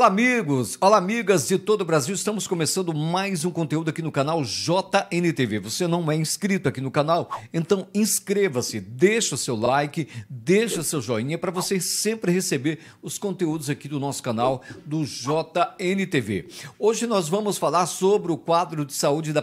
Olá, amigos! Olá, amigas de todo o Brasil. Estamos começando mais um conteúdo aqui no canal JNTV. Você não é inscrito aqui no canal? Então inscreva-se, deixa o seu like, deixa o seu joinha para você sempre receber os conteúdos aqui do nosso canal do JNTV. Hoje nós vamos falar sobre o quadro de saúde da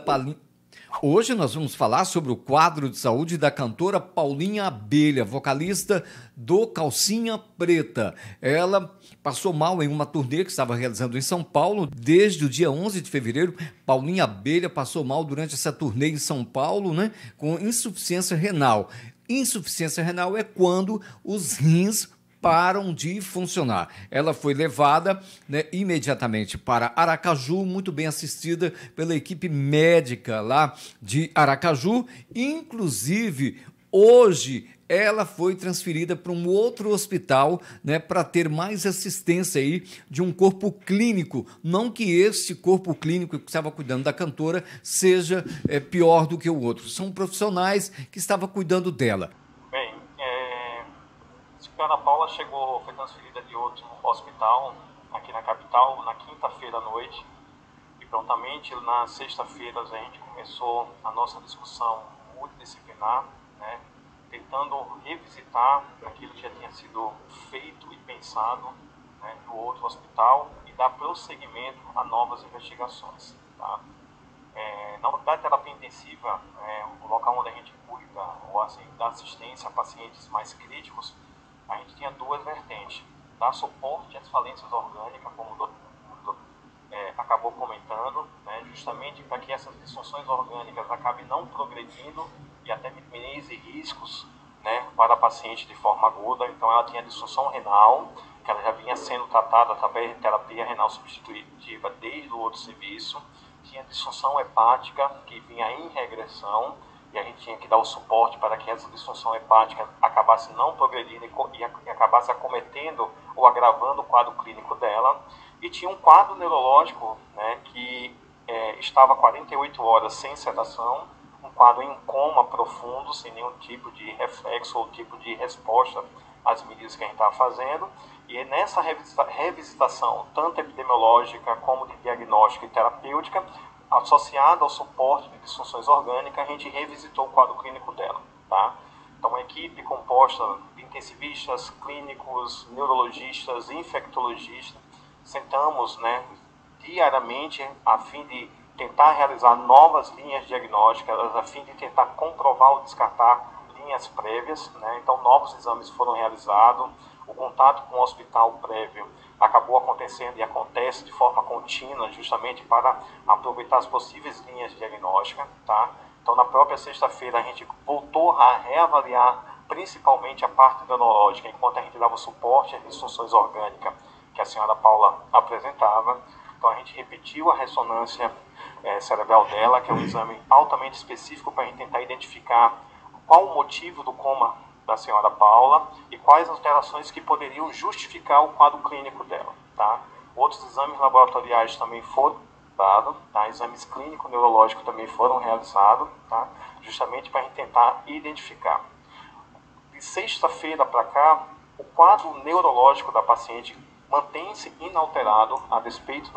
cantora Paulinha Abelha, vocalista do Calcinha Preta. Ela passou mal em uma turnê que estava realizando em São Paulo. Desde o dia 11 de fevereiro, Paulinha Abelha passou mal durante essa turnê em São Paulo, né, com insuficiência renal. Insuficiência renal é quando os rins param de funcionar. Ela foi levada, né, imediatamente para Aracaju, muito bem assistida pela equipe médica lá de Aracaju. Inclusive, hoje ela foi transferida para um outro hospital, né, para ter mais assistência aí de um corpo clínico. Não que esse corpo clínico que estava cuidando da cantora seja pior do que o outro. São profissionais que estavam cuidando dela. A Ana Paula foi transferida de outro hospital aqui na capital na quinta-feira à noite e prontamente na sexta-feira a gente começou a nossa discussão multidisciplinar, né, tentando revisitar aquilo que já tinha sido feito e pensado, né, no outro hospital e dar prosseguimento a novas investigações. Tá? Na unidade de terapia intensiva, o local onde a gente cuida ou assim, dá assistência a pacientes mais críticos, a gente tinha duas vertentes: dar suporte às falências orgânicas, como o doutor acabou comentando, né, justamente para que essas disfunções orgânicas acabem não progredindo e até minimize riscos, né, para a paciente de forma aguda. Então ela tinha disfunção renal, que ela já vinha sendo tratada através de terapia renal substitutiva desde o outro serviço, tinha disfunção hepática, que vinha em regressão, e a gente tinha que dar o suporte para que essa disfunção hepática acabasse não progredindo e acabasse acometendo ou agravando o quadro clínico dela. E tinha um quadro neurológico, né, que estava 48 horas sem sedação, um quadro em coma profundo, sem nenhum tipo de reflexo ou tipo de resposta às medidas que a gente estava fazendo. E nessa revisitação, tanto epidemiológica como de diagnóstica e terapêutica, associada ao suporte de disfunções orgânicas, a gente revisitou o quadro clínico dela. Tá? Então, uma equipe composta de intensivistas, clínicos, neurologistas, infectologistas, sentamos, né, diariamente a fim de tentar realizar novas linhas diagnósticas, a fim de tentar comprovar ou descartar linhas prévias, né? Então, novos exames foram realizados, o contato com o hospital prévio acabou acontecendo e acontece de forma contínua, justamente para aproveitar as possíveis linhas diagnósticas. Tá? Então, na própria sexta-feira, a gente voltou a reavaliar principalmente a parte neurológica, enquanto a gente dava suporte às disfunções orgânicas que a senhora Paula apresentava. Então, a gente repetiu a ressonância cerebral dela, que é um exame altamente específico para a gente tentar identificar qual o motivo do coma da senhora Paula e quais as alterações que poderiam justificar o quadro clínico dela. Tá? Outros exames laboratoriais também foram dados, tá? Exames clínicos neurológicos também foram realizados, tá? Justamente para a gente tentar identificar. De sexta-feira para cá, o quadro neurológico da paciente mantém-se inalterado a despeito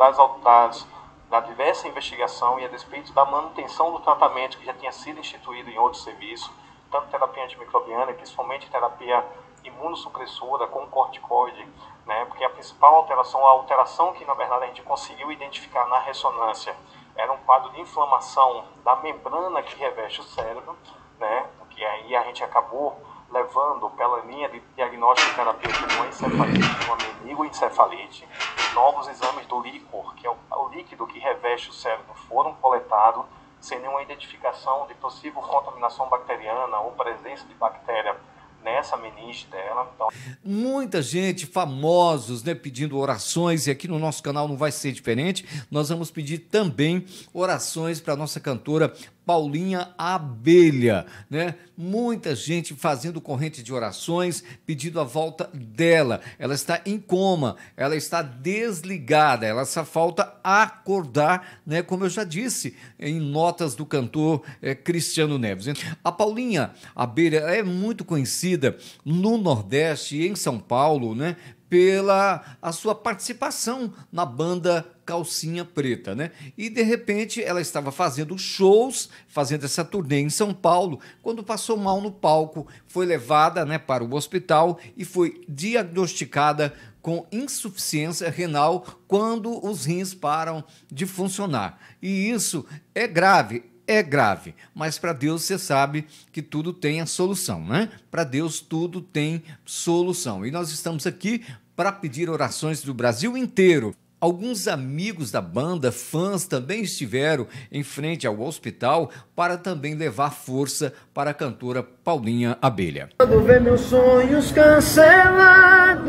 da diversa investigação e a despeito da manutenção do tratamento que já tinha sido instituído em outros serviços, tanto terapia antimicrobiana e principalmente terapia imunossupressora com corticoide, né? Porque a principal alteração, a alteração que na verdade a gente conseguiu identificar na ressonância, era um quadro de inflamação da membrana que reveste o cérebro, né? Que aí a gente acabou levando pela linha de diagnóstico terapêutico de uma encefalite, de uma meningoencefalite. Novos exames do líquor, que é o líquido que reveste o cérebro, foram coletados sem nenhuma identificação de possível contaminação bacteriana ou presença de bactéria nessa meninge dela. Então, muita gente, famosos, né, pedindo orações, e aqui no nosso canal não vai ser diferente. Nós vamos pedir também orações para a nossa cantora Paulinha Abelha, né? Muita gente fazendo corrente de orações, pedindo a volta dela. Ela está em coma, ela está desligada, ela só falta acordar, né? Como eu já disse em notas do cantor Cristiano Neves. A Paulinha Abelha é muito conhecida no Nordeste e em São Paulo, né, pela a sua participação na banda Calcinha Preta, né? E de repente ela estava fazendo shows, fazendo essa turnê em São Paulo, quando passou mal no palco, foi levada, né, para o hospital e foi diagnosticada com insuficiência renal quando os rins param de funcionar. E isso é grave. É grave, mas para Deus você sabe que tudo tem a solução, né? Para Deus tudo tem solução. E nós estamos aqui para pedir orações do Brasil inteiro. Alguns amigos da banda, fãs, também estiveram em frente ao hospital para também levar força para a cantora Paulinha Abelha. Quando vê meus sonhos cancelados,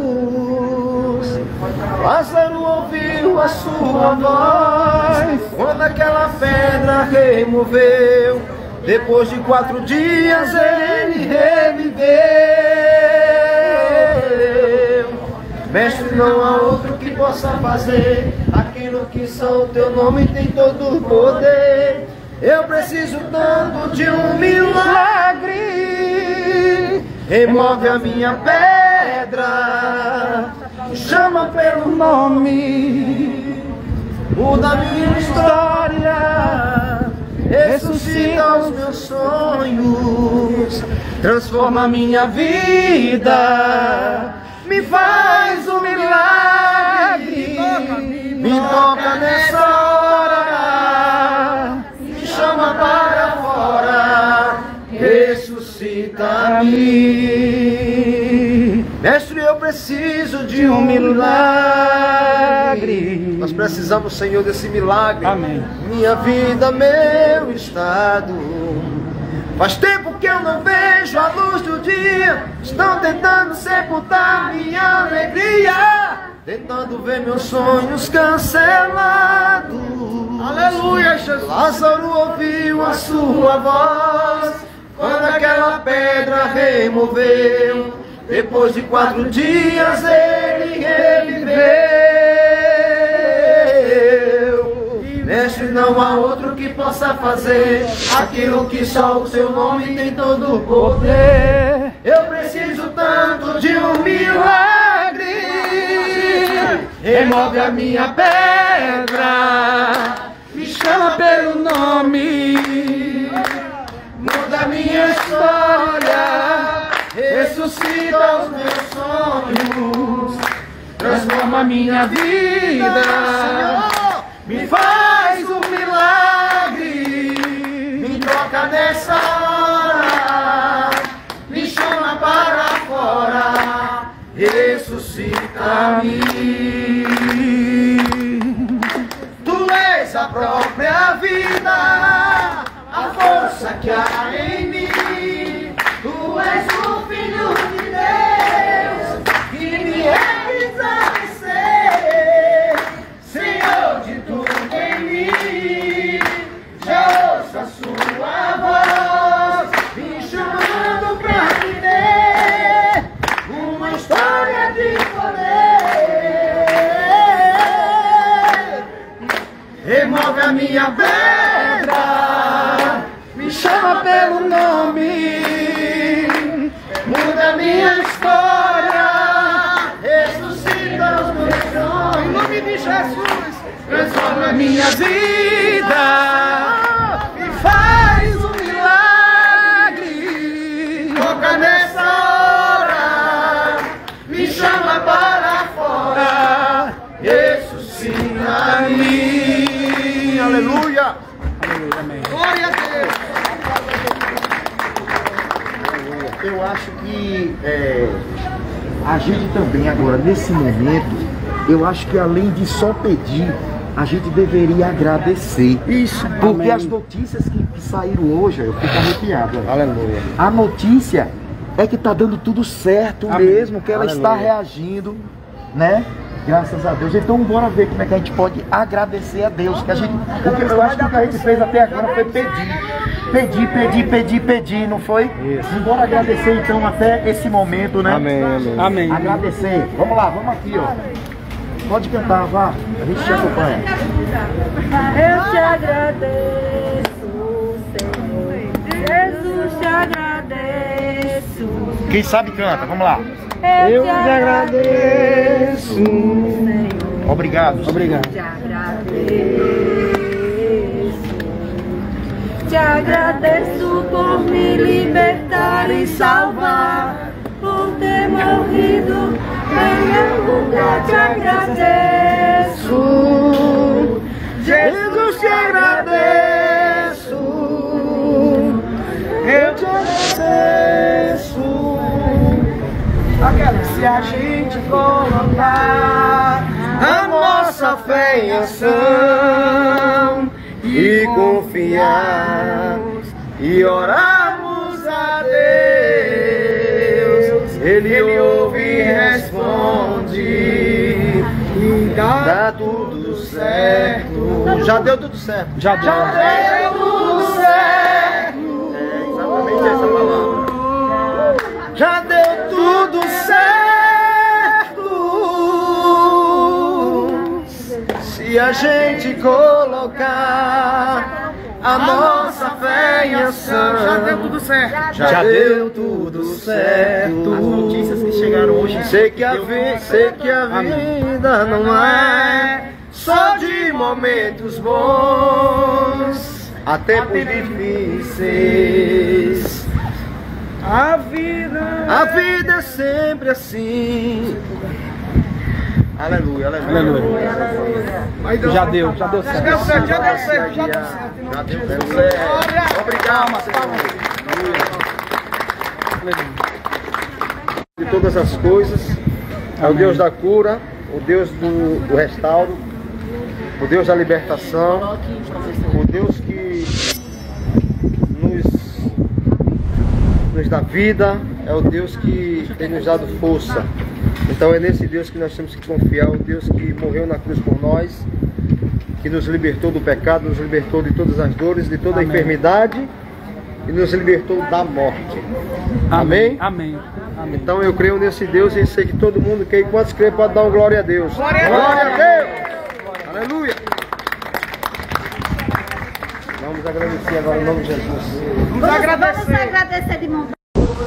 Lázaro ouviu a sua voz. Quando aquela pedra removeu, depois de 4 dias ele reviveu. Mestre, não há outro que possa fazer aquilo que só o teu nome tem todo o poder. Eu preciso tanto de um milagre. Remove a minha pedra, chama pelo nome, muda a minha história, ressuscita os meus sonhos, transforma a minha vida, me faz um milagre, me toca nessa hora, me chama para fora, ressuscita-me. Mestre, eu preciso de um milagre. Nós precisamos, Senhor, desse milagre. Amém. Minha vida, meu estado. Faz tempo que eu não vejo a luz do dia. Estão tentando sepultar minha alegria, tentando ver meus sonhos cancelados. Aleluia, Jesus. Lázaro ouviu a sua voz quando aquela pedra removeu. Depois de 4 dias ele reviveu. Mestre, não há outro que possa fazer aquilo que só o seu nome tem todo o poder. Eu preciso tanto de um milagre. Remove a minha pedra, me chama pelo nome, muda a minha história, ressuscita os meus sonhos, transforma a minha vida, me faz um milagre, me toca nessa hora, me chama para fora, ressuscita-me. Tu és a própria vida, a força que há em mim. Tu és o Filho de Deus, que me realiza ser Senhor de tudo em mim. Já ouço a sua voz, me chamando pra viver uma história de poder. Remove a minha pedra, me chama pelo nome, muda a minha história, ressuscita os meus sonhos. Em nome de Jesus, transforma a minha vida, me faz um milagre. Toca nessa hora, me chama para fora, ressuscita-me. Aleluia. Aleluia, amém. Glória a Deus. Eu acho que a gente também agora, nesse momento, eu acho que além de só pedir, a gente deveria agradecer. Isso. Porque amém. As notícias que saíram hoje, eu fico arrepiado. Aleluia. A notícia é que está dando tudo certo amém. Mesmo, que ela aleluia. Está reagindo, né? Graças a Deus. Então bora ver como é que a gente pode agradecer a Deus. Que a gente, porque eu acho que o que a gente fez até agora foi pedir. Pedir, não foi? Isso. E bora agradecer então até esse momento, né? Amém, amém. Amém. Agradecer. Vamos lá, vamos aqui, ó. Pode cantar, vá. A gente te acompanha. Eu te agradeço, Senhor. Jesus, te agradeço. Quem sabe canta, vamos lá. Eu te agradeço, Senhor. Obrigado. Obrigado. Te agradeço. Te agradeço por me libertar e salvar, por ter morrido em meu lugar. Te agradeço, Jesus, te agradeço. Eu te agradeço. Se a gente colocar A nossa fé em ação e confiar e orarmos a Deus, Ele ouve e responde e dá tudo certo. Já deu tudo certo. Já deu tudo certo. É exatamente essa palavra. Já deu tudo certo. Se a gente colocar a nossa fé em ação, já deu tudo certo. Já deu tudo certo. As notícias que chegaram hoje. Sei que a vida não é só de momentos bons, há tempos difíceis. A vida é sempre assim. Aleluia, aleluia. já deu certo. Já deu certo. Obrigado, de todas as coisas, é o Deus da cura, o Deus do restauro, o Deus da libertação, o Deus que nos dá vida, é o Deus que tem nos dado força. Então é nesse Deus que nós temos que confiar, o Deus que morreu na cruz por nós, que nos libertou do pecado, nos libertou de todas as dores, de toda a enfermidade e nos libertou da morte. Amém? Amém. Então eu creio nesse Deus e sei que todo mundo que quantos crê pode dar uma glória a Deus. Glória a Deus! Aleluia! Vamos agradecer agora em nome de Jesus. Vamos agradecer de mão.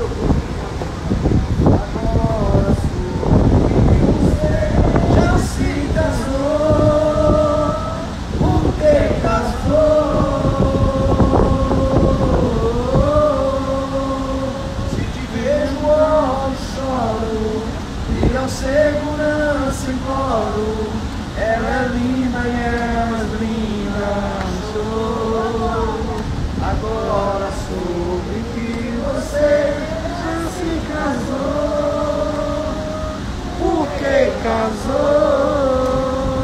Segurança em coro, ela é linda e ela é linda. Sou agora soube que você já se casou. Por que casou?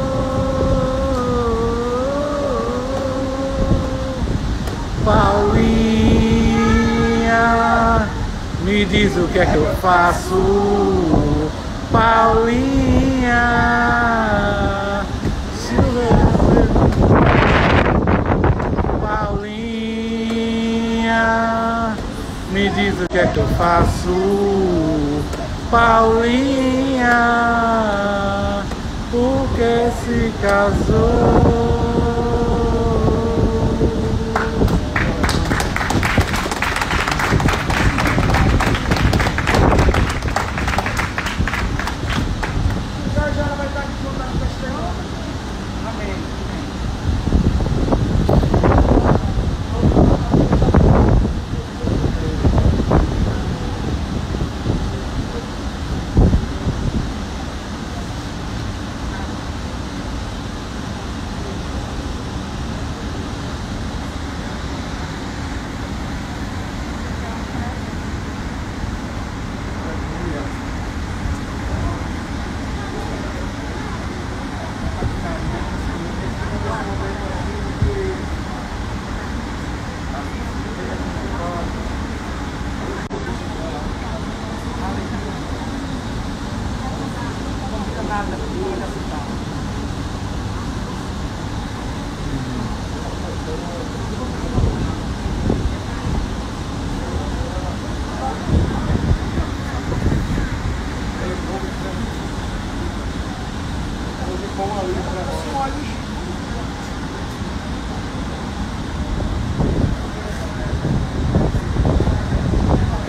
Paulinha, me diz o que é que eu faço. Paulinha, Paulinha, me diz o que é que eu faço. Paulinha, por que se casou?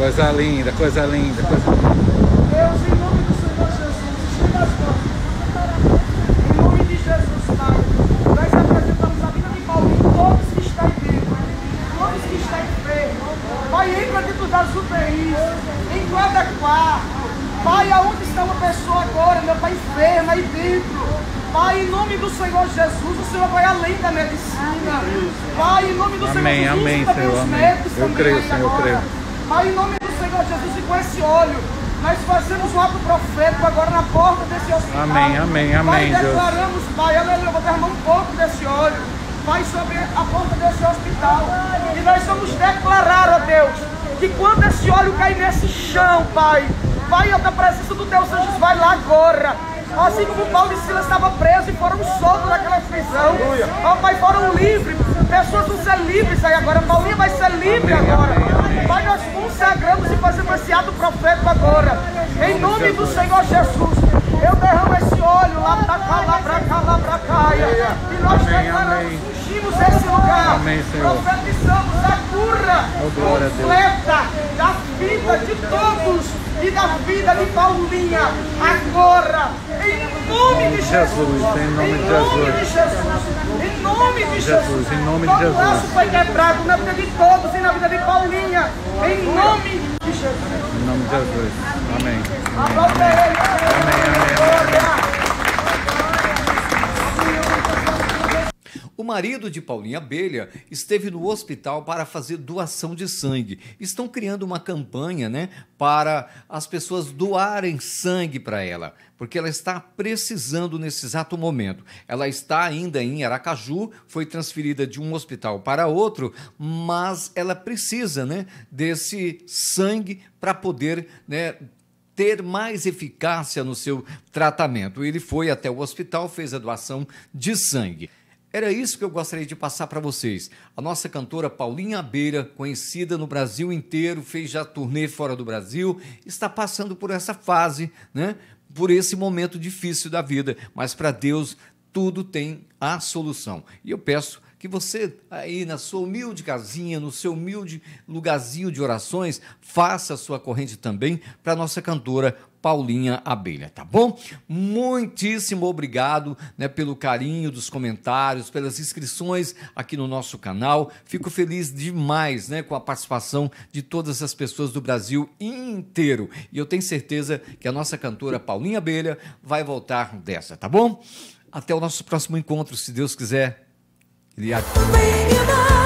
Coisa linda, coisa linda, coisa linda. Deus, em nome do Senhor Jesus, estenda as mãos. Em nome de Jesus, Pai, nós apresentamos a vida de Paulinho, todos que estão dentro, todos que estão enfermos. Pai, entra dentro das UTIs, em cada quarto. Pai, aonde está uma pessoa agora, meu Pai, enferma aí dentro. Pai, em nome do Senhor Jesus, o Senhor vai além da medicina. Pai, em nome do Amém, Senhor Jesus, amém, também Senhor, os amém. médicos Eu também creio, aí Senhor, eu agora. creio. Pai, em nome do Senhor Jesus, e com esse óleo, nós fazemos um ato profético agora na porta desse hospital. Amém, amém, amém, Pai, Deus. declaramos, Pai, aleluia, vou derramar um pouco desse óleo, Pai, sobre a porta desse hospital. E nós vamos declarar, ó Deus, que quando esse óleo cair nesse chão, Pai, Pai, a presença do Deus anjos vai lá agora. Assim como Paulo e Silas estavam presos e foram soltos daquela prisão. Ó Pai, foram livres. Pessoas vão ser livres aí agora. Paulinho vai ser livre agora. Pai, nós consagramos e fazemos esse ato profético agora. Em nome do Senhor Jesus. Eu derramo esse óleo lá pra cá, lá pra cá, lá pra cá. E nós declaramos, ungimos esse lugar. Amém, Senhor. Profetizamos a cura glória a Deus. completa da vida de todos e da vida de Paulinha agora, em nome de Jesus, em nome de Jesus, em nome de Jesus, em nome de todo Jesus. laço foi quebrado na vida de todos e na vida de Paulinha, em nome de Jesus. Em nome de Jesus. Amém. Aplauda ele. Amém. O marido de Paulinha Abelha esteve no hospital para fazer doação de sangue. Estão criando uma campanha, né, para as pessoas doarem sangue para ela, porque ela está precisando nesse exato momento. Ela está ainda em Aracaju, foi transferida de um hospital para outro, mas ela precisa, né, desse sangue para poder, né, ter mais eficácia no seu tratamento. Ele foi até o hospital, fez a doação de sangue. Era isso que eu gostaria de passar para vocês. A nossa cantora Paulinha Abelha, conhecida no Brasil inteiro, fez já turnê fora do Brasil, está passando por essa fase, né? Por esse momento difícil da vida. Mas para Deus, tudo tem a solução. E eu peço que você, aí na sua humilde casinha, no seu humilde lugarzinho de orações, faça a sua corrente também para a nossa cantora Paulinha Abelha, tá bom? Muitíssimo obrigado, né, pelo carinho dos comentários, pelas inscrições aqui no nosso canal. Fico feliz demais, né, com a participação de todas as pessoas do Brasil inteiro. E eu tenho certeza que a nossa cantora Paulinha Abelha vai voltar dessa, tá bom? Até o nosso próximo encontro, se Deus quiser. Ele